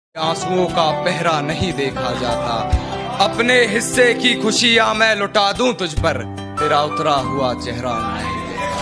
आंसुओं का पहरा नहीं देखा जाता। अपने हिस्से की खुशियां मैं लुटा दूं तुझ पर, तेरा उतरा हुआ चेहरा नहीं।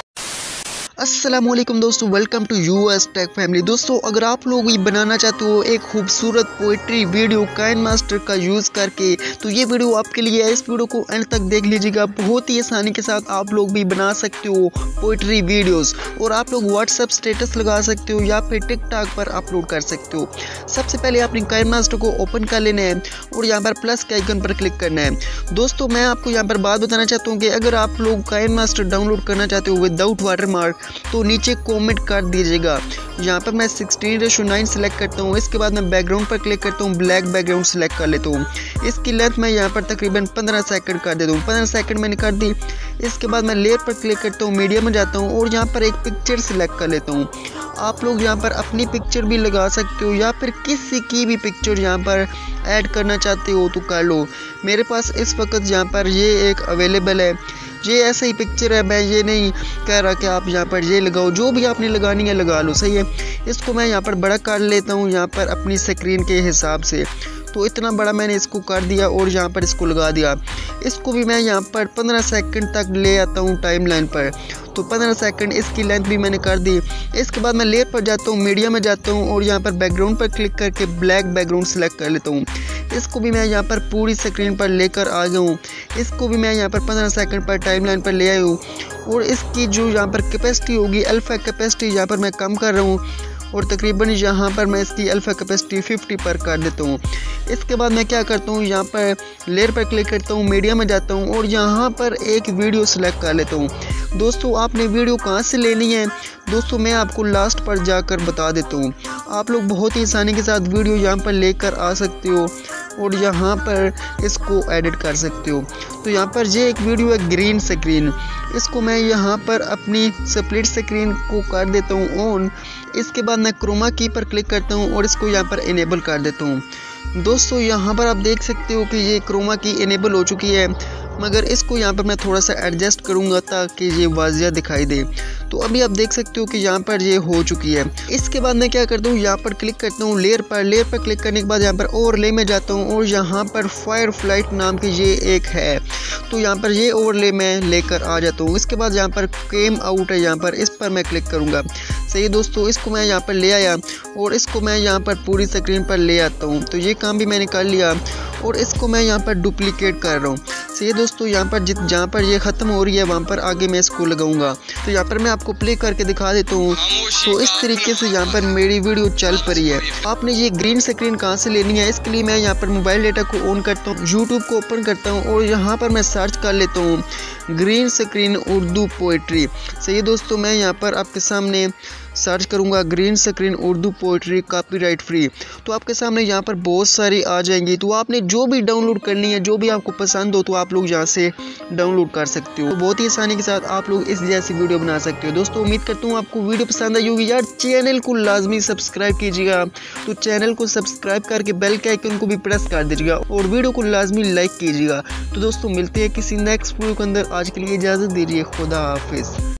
अस्सलामुअलैकुम दोस्तों, welcome to US tech family. दोस्तों, अगर आप लोग भी बनाना चाहते हो एक खूबसूरत पोइट्री वीडियो काइनमास्टर का यूज़ करके, तो ये वीडियो आपके लिए है। इस वीडियो को एंड तक देख लीजिएगा। बहुत ही आसानी के साथ आप लोग भी बना सकते हो पोइट्री वीडियोस, और आप लोग व्हाट्सएप स्टेटस लगा सकते हो या फिर टिकटॉक पर अपलोड कर सकते हो। सबसे पहले आपने काइनमास्टर को ओपन कर लेना है और यहाँ पर प्लस के आइकन पर क्लिक करना है। दोस्तों, मैं आपको यहाँ पर बात बताना चाहता हूँ कि अगर आप लोग काइनमास्टर डाउनलोड करना चाहते हो विदाउट वाटरमार्क, तो नीचे कमेंट कर दीजिएगा। यहाँ पर मैं 16:9 सेलेक्ट करता हूँ। इसके बाद मैं बैकग्राउंड पर क्लिक करता हूँ, ब्लैक बैकग्राउंड सेलेक्ट कर लेता हूँ। इसकी लेंथ मैं यहाँ पर तकरीबन 15 सेकंड कर देता हूँ। 15 सेकंड मैंने कर दी। इसके बाद मैं लेयर पर क्लिक करता हूँ, मीडिया में जाता हूँ और यहाँ पर एक पिक्चर सेलेक्ट कर लेता हूँ। आप लोग यहाँ पर अपनी पिक्चर भी लगा सकते हो या फिर किसी की भी पिक्चर यहाँ पर ऐड करना चाहते हो तो कर लो। मेरे पास इस वक्त यहाँ पर ये एक अवेलेबल है। ये ऐसा ही पिक्चर है, मैं ये नहीं कह रहा कि आप यहाँ पर ये लगाओ, जो भी आपने लगानी है लगा लो, सही है। इसको मैं यहाँ पर बड़ा कर लेता हूँ यहाँ पर अपनी स्क्रीन के हिसाब से। तो इतना बड़ा मैंने इसको कर दिया और यहाँ पर इसको लगा दिया। इसको भी मैं यहाँ पर 15 सेकंड तक ले आता हूँ टाइमलाइन पर। तो 15 सेकंड इसकी लेंथ भी मैंने कर दी। इसके बाद मैं लेयर पर जाता हूँ, मीडिया में जाता हूँ और यहाँ पर बैकग्राउंड पर क्लिक करके ब्लैक बैकग्राउंड सेलेक्ट कर लेता हूँ। इसको भी मैं यहाँ पर पूरी स्क्रीन पर लेकर आ गया हूँ। इसको भी मैं यहाँ पर 15 सेकंड पर टाइमलाइन पर ले आया हूँ और इसकी जो यहाँ पर कैपेसिटी होगी, अल्फा कैपेसिटी यहाँ पर मैं कम कर रहा हूँ और तकरीबन यहाँ पर मैं इसकी अल्फा कैपेसिटी 50 पर कर देता हूँ। इसके बाद मैं क्या करता हूँ, यहाँ पर लेयर पर क्लिक करता हूँ, मीडिया में जाता हूँ और यहाँ पर एक वीडियो सेलेक्ट कर लेता हूँ। दोस्तों, आपने वीडियो कहाँ से लेनी है दोस्तों, मैं आपको लास्ट पर जाकर बता देता हूँ। आप लोग बहुत ही आसानी के साथ वीडियो यहाँ पर लेकर आ सकते हो और यहाँ पर इसको एडिट कर सकते हो। तो यहाँ पर ये एक वीडियो है ग्रीन स्क्रीन, इसको मैं यहाँ पर अपनी स्प्लिट स्क्रीन को कर देता हूँ ऑन। इसके बाद मैं क्रोमा की पर क्लिक करता हूँ और इसको यहाँ पर इनेबल कर देता हूँ। दोस्तों, यहाँ पर आप देख सकते हो कि ये क्रोमा की इनेबल हो चुकी है, मगर इसको यहाँ पर मैं थोड़ा सा एडजस्ट करूँगा ताकि ये वाजिया दिखाई दे। तो अभी आप देख सकते हो कि यहाँ पर ये हो चुकी है। इसके बाद मैं क्या करता हूँ, यहाँ पर क्लिक करता हूँ लेयर पर क्लिक करने के बाद यहाँ पर ओवरले में जाता हूँ और यहाँ पर फायर फ्लाइट नाम की ये एक है, तो यहाँ पर ये ओवरले में लेकर आ जाता हूँ। इसके बाद यहाँ पर केम आउट है, यहाँ पर इस पर मैं क्लिक करूँगा। सही है दोस्तों, इसको मैं यहाँ पर ले आया और इसको मैं यहाँ पर पूरी स्क्रीन पर ले आता हूँ। तो ये काम भी मैंने कर लिया और इसको मैं यहाँ पर डुप्लीकेट कर रहा हूँ। सही है दोस्तों, यहाँ पर जहाँ पर ये ख़त्म हो रही है वहाँ पर आगे मैं इसको लगाऊंगा। तो यहाँ पर मैं आपको प्ले करके दिखा देता हूँ। तो इस तरीके से यहाँ पर मेरी वीडियो चल पड़ी है। आपने ये ग्रीन स्क्रीन कहाँ से लेनी है, इसके लिए मैं यहाँ पर मोबाइल डेटा को ऑन करता हूँ, यूट्यूब को ओपन करता हूँ और यहाँ पर मैं सर्च कर लेता हूँ ग्रीन स्क्रीन उर्दू पोइट्री। सही है दोस्तों, मैं यहाँ पर आपके सामने सर्च करूंगा green screen Urdu poetry copyright free. तो आपके सामने यहाँ पर बहुत सारी आ जाएंगी। तो आपने जो भी डाउनलोड करनी है, जो भी आपको पसंद हो, तो आप लोग यहाँ से डाउनलोड कर सकते हो। तो बहुत ही आसानी के साथ आप लोग इस जैसी वीडियो बना सकते हो। दोस्तों, उम्मीद करता हूँ आपको वीडियो पसंद आई होगी। यार, चैनल को लाजमी सब्सक्राइब कीजिएगा। तो चैनल को सब्सक्राइब करके बेल के आइकन को भी प्रेस कर दीजिएगा और वीडियो को लाजमी लाइक कीजिएगा। तो दोस्तों, मिलते हैं किसी नेक्स्ट वीडियो के अंदर। आज के लिए इजाज़त दीजिए। खुदा हाफिज़।